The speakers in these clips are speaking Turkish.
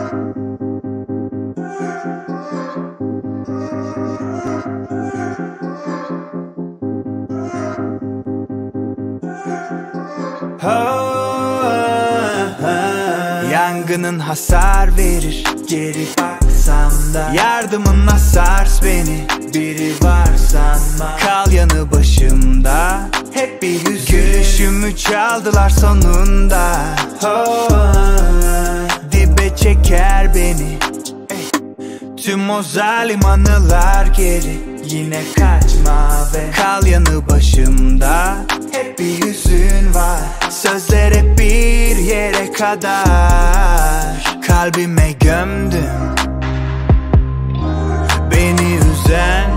Yangının hasar verir, geri baksam da yardımınla sars beni, biri var sanma. Kal yanı başımda, hep bir yüzün. Gülüşümü çaldılar sonunda. Dibe çeker beni, tüm o zalim anılar geri. Yine kaçma ve kal yanı başımda, hep bir yüzün var. Sözler hep bir yere kadar. Kalbime gömdüm beni üzenleri,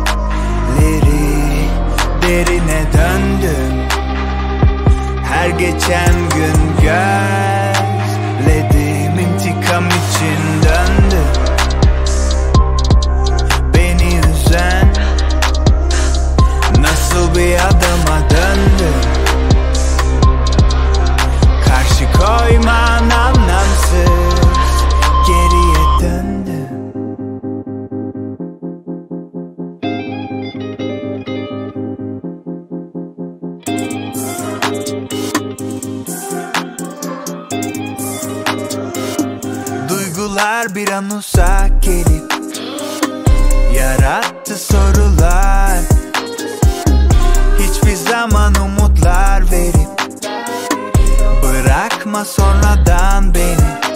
derine döndüm. Her geçen gün gözledim, intikam için döndüm. Beni üzen nasıl bir adama döndüm. Karşı koyman anlamsız, geriye döndüm. Duygular bir an uzak gelip yarattı sorular. Hiçbir zaman umutlar verip bırakma sonradan beni.